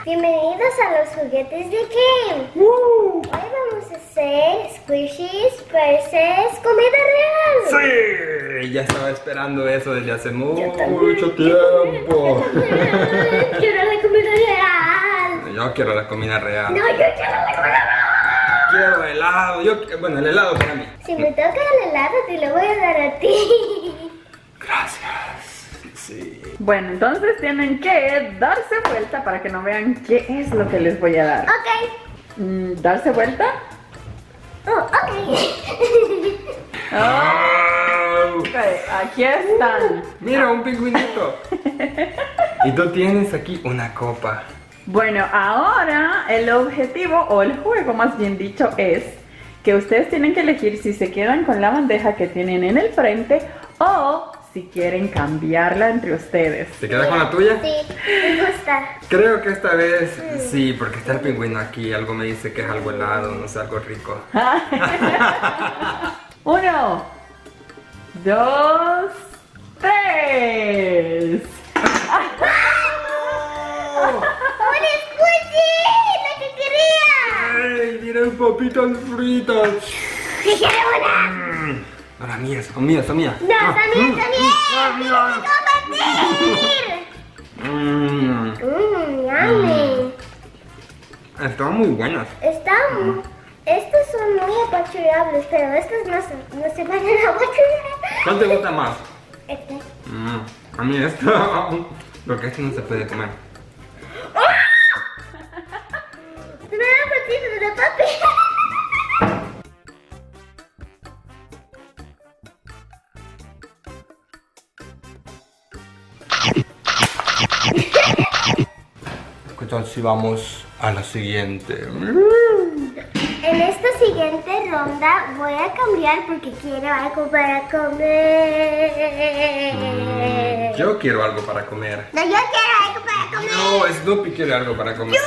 Bienvenidos a los juguetes de Kim. Hoy vamos a hacer squishies versus comida real. ¡Sí! Ya estaba esperando eso desde hace mucho tiempo. Quiero la comida real. Yo quiero la comida real. No, yo quiero la comida real. Quiero helado. Bueno, el helado para mí. Si me toca el helado, te lo voy a dar a ti. Gracias. Sí. Bueno, entonces tienen que darse vuelta para que no vean qué es lo que les voy a dar. Ok. ¿Darse vuelta? Oh, ok. Ok, aquí están. Mira, un pingüinito. Y tú tienes aquí una copa. Bueno, ahora el objetivo, o el juego más bien dicho, es que ustedes tienen que elegir si se quedan con la bandeja que tienen en el frente o si quieren cambiarla entre ustedes. ¿Te quedas con la tuya? Sí, me gusta. Creo que esta vez sí, porque está el pingüino aquí. Algo me dice que es algo helado, no sé, algo rico. 1, 2, 3. ¡Un squishy! ¡La que quería! ¡Ay, miren papitas fritas! ¡Sí quiero una! No, las mías, son mías, son mías. ¡No, también! ¡Quiero compartir! ¡Yummy! Están muy buenas. Estas son muy apachurrables, pero estas no se van a apachurrar. ¿Cuál te gusta más? Este. A mí esta, porque este no se puede comer. ¡Se me da un poquito de papi! ¿Qué tal si vamos a la siguiente? En esta siguiente ronda voy a cambiar porque quiero algo para comer. Yo quiero algo para comer. No, yo quiero algo para comer. No, Snoopy quiere algo para comer.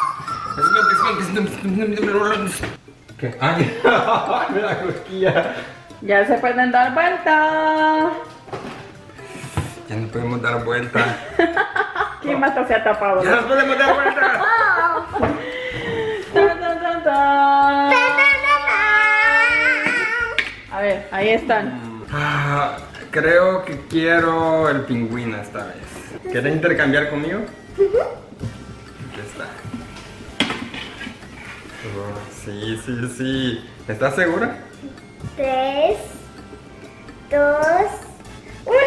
Snoopy. ¿Qué? ¡Ay! ¡Me da cosquilla! Ya se pueden dar vuelta. Ya no podemos dar vuelta. ¿Quién más se ha tapado? ¡Ya no podemos dar vuelta! Oh. Tan, tan, tan, tan. A ver, ahí están. Creo que quiero el pingüino esta vez. ¿Quieres intercambiar conmigo? Aquí está. Sí, sí, sí. ¿Estás segura? 3, 2, 1.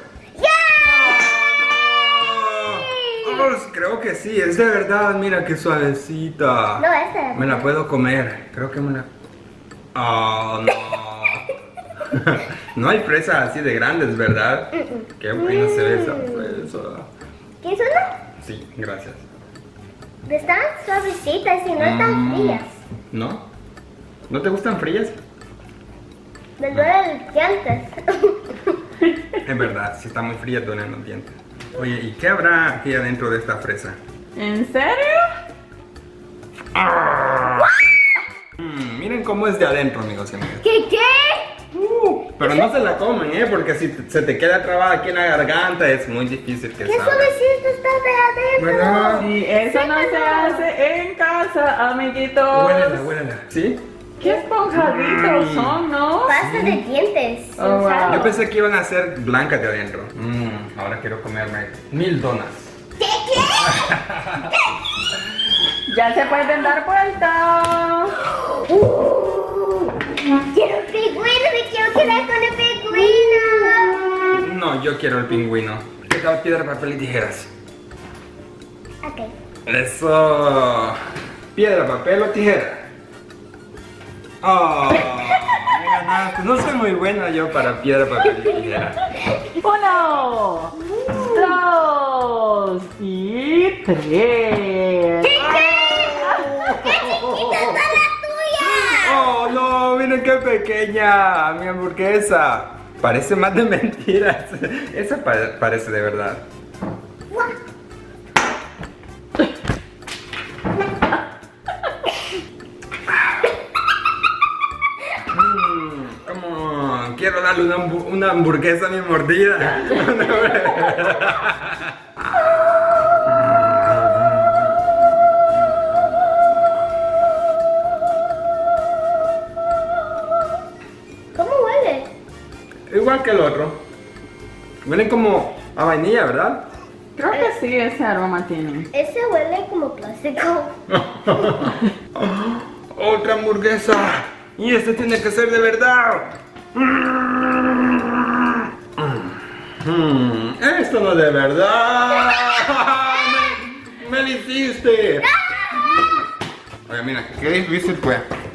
Creo que sí, es de verdad. Mira qué suavecita. No, esta. Me la puedo comer. Creo que me la... Oh, no. No hay fresas así de grandes, ¿verdad? Qué buena se ve esa fresa. ¿Quieres una? Sí, gracias. Están suavecitas y no están frías. ¿No? ¿No te gustan frías? Me duelen los dientes. Es verdad, si está muy fría duelen los dientes. Oye, ¿y qué habrá aquí adentro de esta fresa? ¿En serio? Miren cómo es de adentro, amigos y amigas. ¿Qué? Pero no se la comen, porque si se te queda trabada aquí en la garganta es muy difícil que ¿Qué salga. suavecito está de ¿Verdad? adentro? Sí, eso no se hace en casa, amiguitos. Huélala, huélala. ¿Sí? Qué esponjaditos son, ¿no? Pasta de dientes. Oh, wow. usado. Yo pensé que iban a ser blancas de adentro. Ahora quiero comerme 1000 donas. ¿Qué? Ya se pueden dar vuelta. Quiero el pingüino, me quiero quedar con el pingüino. No, yo quiero el pingüino. ¿Qué tal piedra, papel y tijeras? Ok. Eso. Piedra, papel o tijera. Oh, me ganaste. No soy muy buena yo para piedra, papel y tijera. 1, 2 y 3. ¡Qué chiquita está la tuya! Oh, no, miren qué pequeña mi hamburguesa. Parece más de mentiras. Esa parece de verdad. Como quiero darle una hamburguesa a mi mordida. igual que el otro. Huelen como a vainilla, ¿verdad? Creo que sí, ese aroma tiene. Ese huele como plástico. Otra hamburguesa. Y este tiene que ser de verdad. Esto no es de verdad. Me lo hiciste. Oye, mira, qué difícil fue.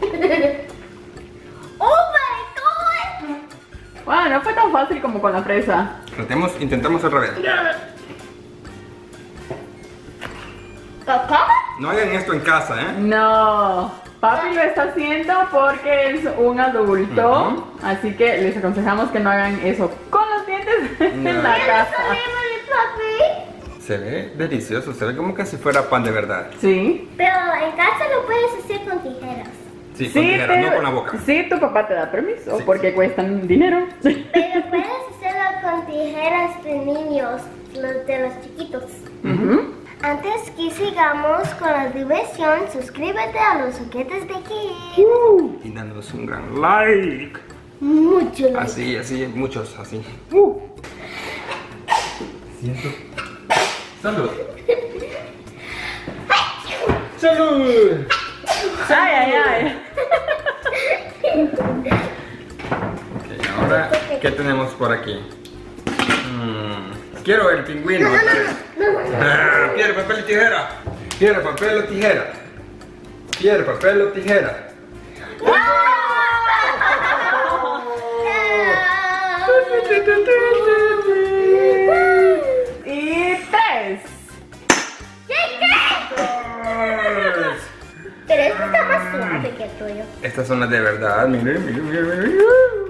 ¡Oh, my God! Bueno, no fue tan fácil como con la fresa. Intentamos otra vez. ¿Cacao? No hagan esto en casa, ¿eh? No, papi lo está haciendo porque es un adulto. Ujú. Así que les aconsejamos que no hagan eso con los dientes en No. la ¿Qué casa. papi? Se ve delicioso, se ve como que si fuera pan de verdad. Sí. Pero en casa lo puedes hacer con tijeras. Sí, con tijeras, no con la boca. Sí, tu papá te da permiso Sí, porque sí. cuestan dinero. Pero puedes hacerlo con tijeras de niños, los de los chiquitos. Ujú. Antes que sigamos con la diversión, suscríbete a los juguetes de Kim. Y dándonos un gran like. Mucho like. Así, muchos, así. Siento. ¡Salud! ¡Salud! Ay, ay, ay. Ok, ahora, ¿qué tenemos por aquí? Quiero el pingüino. Piedra, papel y tijera. Piedra, papel o tijera. Piedra, papel o tijera. Y 3. Pero este está más suave que el tuyo. Estas son las de verdad. Miren, miren, miren, miren.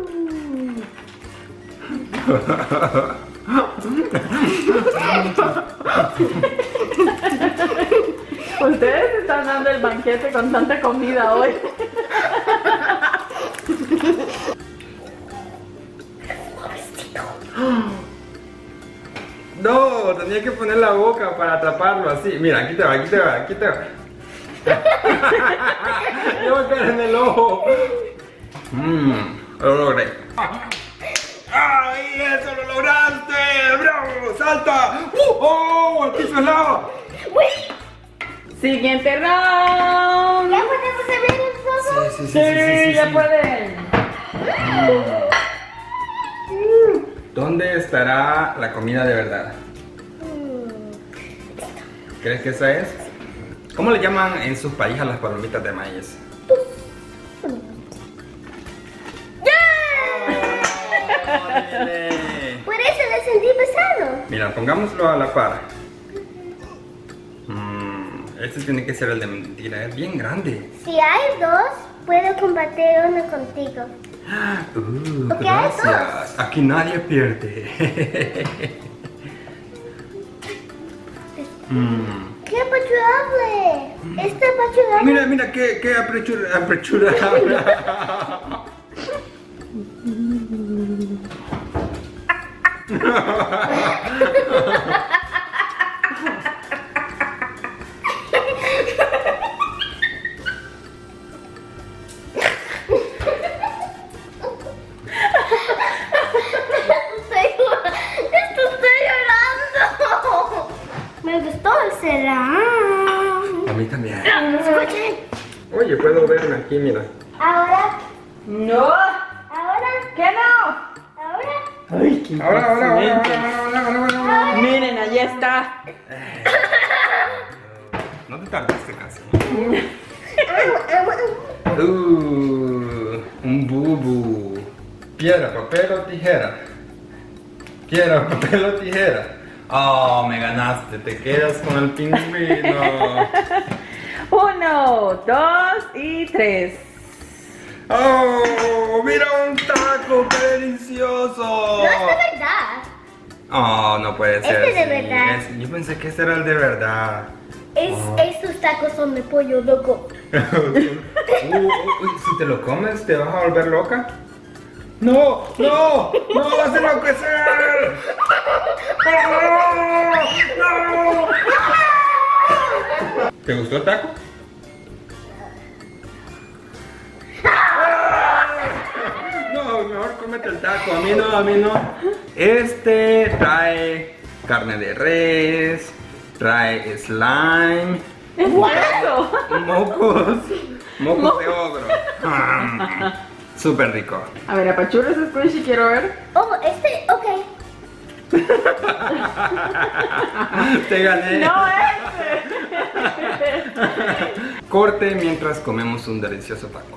Ustedes están dando el banquete con tanta comida hoy. No, tenía que poner la boca para taparlo así. Mira, aquí te va, aquí te va, aquí te va. Yo voy a caer en el ojo. Lo logré. ¡Ay, eso lo lograste! ¡Bravo! ¡Salta! ¡Oh! ¡El piso es lava! Siguiente round. ¿Ya podemos abrir el fuego? Sí, ya pueden. ¿Dónde estará la comida de verdad? ¿Crees que esa es? ¿Cómo le llaman en sus países a las palomitas de maíz? Por eso le sentí pesado. Mira, pongámoslo a la par. Este tiene que ser el de mentira, es bien grande. Si hay dos, puedo compartir uno contigo. Porque hay Gracias. Aquí nadie pierde. ¡Qué apachurable! Este apachurable. Mira, mira, qué apresurable. Estoy llorando. Me gustó el serán. A mí también. Escuchen. Oye, puedo verme aquí, mira. Ahora, No. ahora, ¿Qué no? ahora. Ay, qué Ahora. Miren, allí está. No te tardaste casi. Amo. Un bubu. Piedra, papel o tijera. Piedra, papel o tijera. Oh, me ganaste. Te quedas con el pingüino. 1, 2 y 3. Oh, mira un taco, qué delicioso. No es de verdad. Oh, no puede ser. Este es de así. verdad. Yo pensé que este era el de verdad. Estos tacos son de pollo loco. Si te lo comes, ¿te vas a volver loca? ¡No! ¡No! ¡No vas a enloquecer! ¡No! ¿Te gustó el taco? No, mejor cómete el taco. taco, a mí no. Este trae carne de res, trae slime, ¡Wow! mocos de ogro. Súper rico. A ver, apachurras squishy, quiero ver. Oh, ok. Te gané. No, ese. Corte mientras comemos un delicioso taco.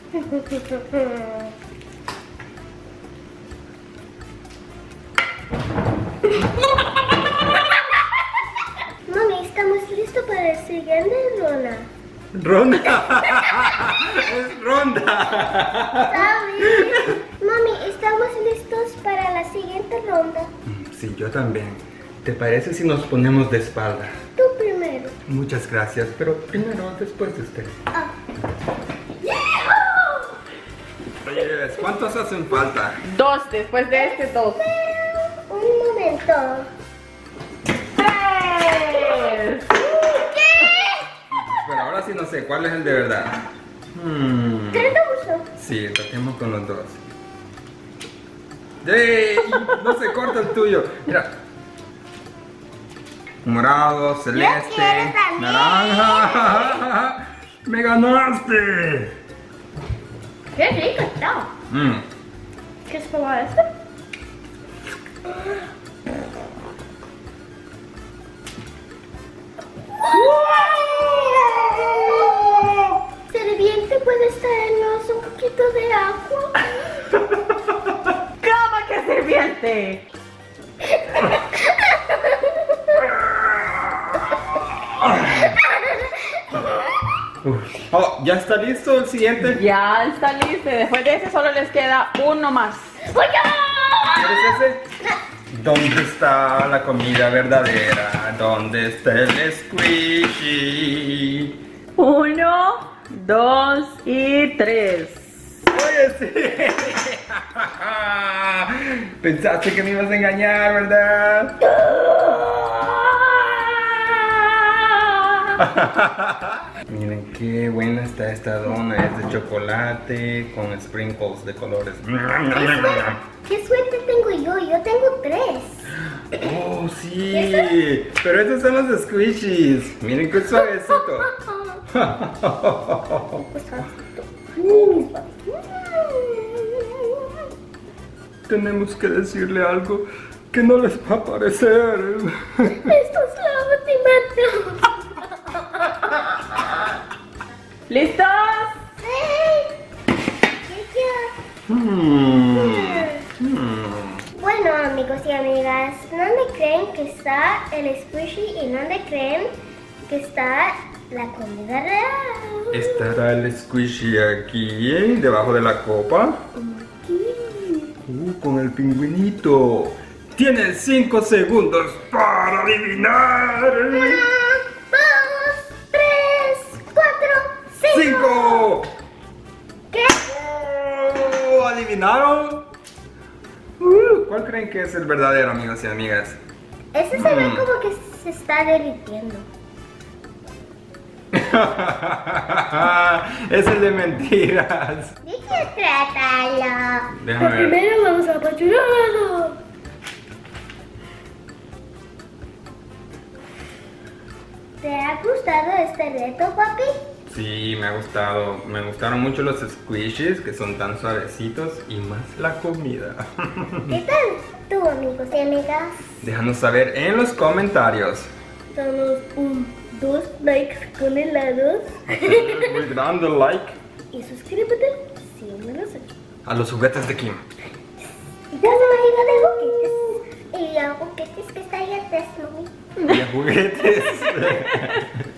Mami, estamos listos para el siguiente ronda. Ronda. Es ronda. ¿Está bien? Mami, estamos listos para la siguiente ronda. Sí, yo también. ¿Te parece si nos ponemos de espalda? Tú primero. Muchas gracias, pero primero, después de usted. Ah. Yes, ¿cuántos hacen falta? 2, después de este 2. Un momento. 3. Pero ahora sí no sé, ¿cuál es el de verdad? ¿Qué te gustó? Sí, tratemos con los dos. ¡Yay! No se corta el tuyo. Mira. Morado, celeste, quiero también. naranja. ¡Me ganaste! ¡Qué rico está! ¿Qué es probar esto? Serviente, ¿puedes traernos un poquito de agua? ¿Cómo que serviente? Oh, ¿ya está listo el siguiente? Ya está listo. Después de ese solo les queda uno más. ¿Quieres ese? ¿Dónde está la comida verdadera? ¿Dónde está el squishy? 1, 2 y 3. Oye, sí. Pensaste que me ibas a engañar, ¿verdad? Miren qué buena está esta dona, es de chocolate con sprinkles de colores. ¿Qué suerte tengo yo? Yo tengo 3. Oh, sí, pero estos son los squishies. Miren qué suavecito. Tenemos que decirle algo que no les va a parecer. Esto es la última. ¿Listos? Bueno, amigos y amigas, ¿dónde creen que está el squishy y dónde creen que está la comida real? ¿Estará el squishy aquí, debajo de la copa? Con el pingüinito. Tienes 5 segundos para adivinar. 1, 2, 3, 4, 5. 5. ¿Qué? Oh, ¿adivinaron? ¿Cuál creen que es el verdadero, amigos y amigas? Ese se ve como que se está derritiendo. Es el de mentiras. ¿De qué trata? Déjame ver. Primero vamos a apachurrarlo. ¿Te ha gustado este reto, papi? Sí, me ha gustado. Me gustaron mucho los squishies, que son tan suavecitos, y más la comida. ¿Qué tal tú, amigos y amigas? Déjanos saber en los comentarios. Danos 2 likes con helados. Muy grande like Y suscríbete si aún no lo has hecho. a los juguetes de Kim. Y dale manita de juguetes. Y a juguetes que está ahí atrás, mami. Y a juguetes.